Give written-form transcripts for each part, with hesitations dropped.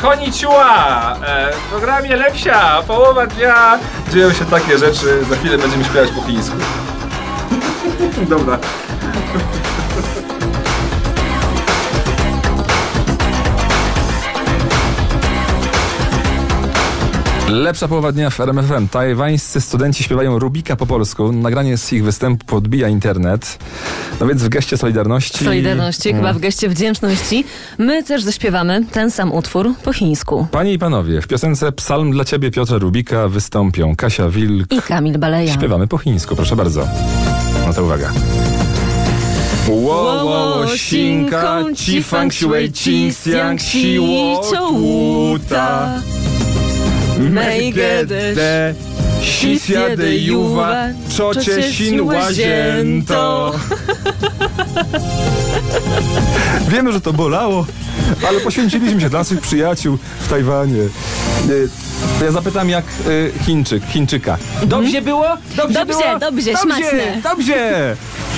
Konnichiwa! W programie Lepsia, połowa dnia dzieją się takie rzeczy, za chwilę będziemy śpiewać po chińsku. Dobra. Lepsza połowa dnia w RMF FM. Tajwańscy studenci śpiewają Rubika po polsku. Nagranie z ich występu podbija internet. No więc w geście solidarności... Chyba w geście wdzięczności. My też zaśpiewamy ten sam utwór po chińsku. Panie i panowie, w piosence Psalm dla ciebie Piotra Rubika wystąpią Kasia Wilk i Kamil Baleja. Śpiewamy po chińsku, proszę bardzo. No to uwaga. Wo xinka qi fang shui qi xiang xi wo wu ta每个的西下的 Juwa 抽切新 łazięto. Wiemy, że to bolało, ale poświęciliśmy się dla naszych przyjaciół w Tajwanie. Ja zapytam jak Chińczyka. Dobrze było? Dobrze, smaczne. Dobrze!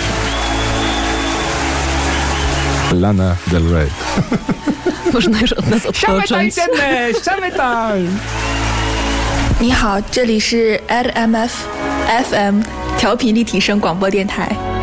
Lana Del Rey. Można już od nas odpocząć. 你好，这里是 RMF FM 调频立体声广播电台。